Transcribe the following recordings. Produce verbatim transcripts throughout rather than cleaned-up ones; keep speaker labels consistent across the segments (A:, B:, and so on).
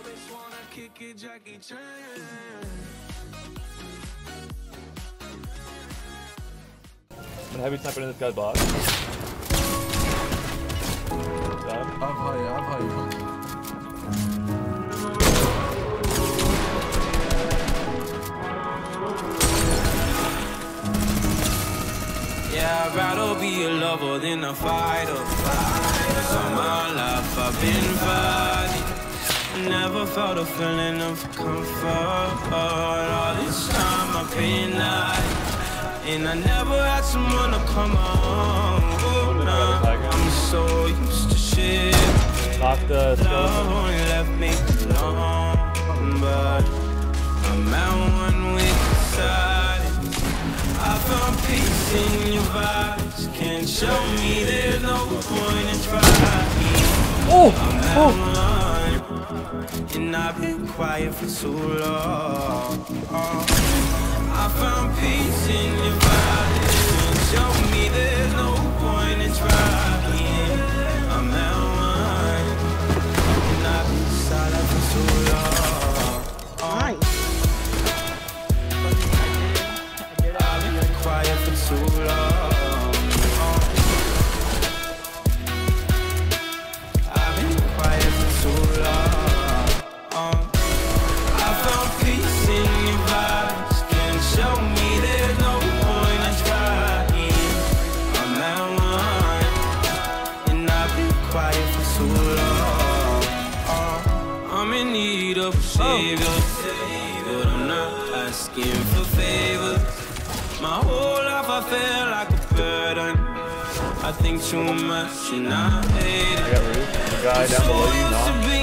A: I'm heavy sniping in this guy's box.
B: I've high, I've high.
C: Yeah, I'd rather be a lover than a fighter. Cause all my life I've been fighting. Never felt a feeling of comfort. All this time I've been night. And I never had someone to come home. Oh, nah. I'm so used to shit.
A: Knock the
C: Love only left me alone. But I'm out one week silence. I found peace in your vibes. Can't show me there's no point in trying.
A: Oh!
C: I'm
A: Oh!
C: one, and I've been quiet for too long. I found peace in your vibes. Can't show me there's no point in trying. I'm at one, and I've been silent for too long.
D: Nice.
C: I've been quiet for too long. I've been quiet for too long. I found peace in your vibes. Show me there's no point in trying. I'm at one, and I've been quiet for too long. I'm in need of a savior, but I'm not asking for favors. My whole life I feel like a burden. I think too much and I hate it.
A: I got Ruth. The guy down below you,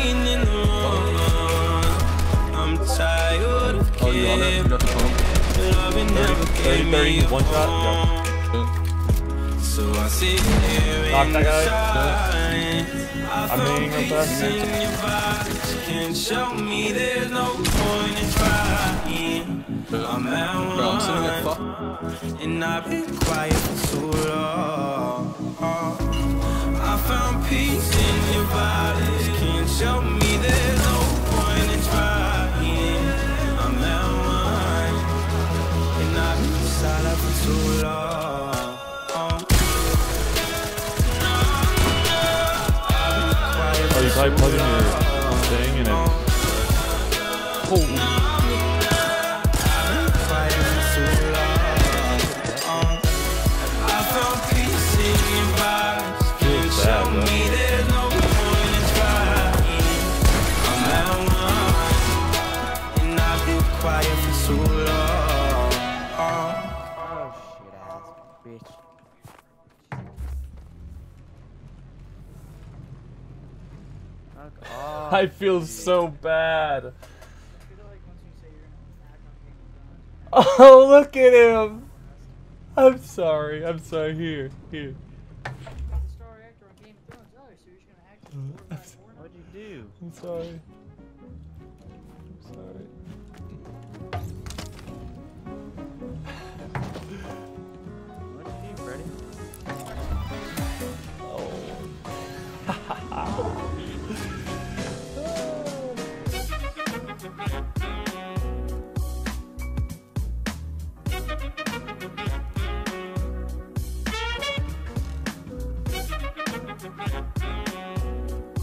A: no.
C: I'm tired of
B: Oh, you on it? You got the phone?
A: thirty, thirty, one shot. Go.
C: So I sit here
A: Knock
C: in
A: that guy.
C: silence.
A: I'm hitting him fast.
C: In your vibes. Can't show me there's no point in trying. I'm at
B: Bro, I'm sitting at
C: one, and I've been quiet for too long. I found peace in your bodies. Can't show me there's no point in trying. I'm at one, and I've been silent for too long.
A: Oh, you probably plugged in your thing and it. Oh. I feel so bad. Oh, look at him. I'm sorry. I'm sorry. Here, here.
D: What'd you do?
A: I'm sorry. I'm sorry.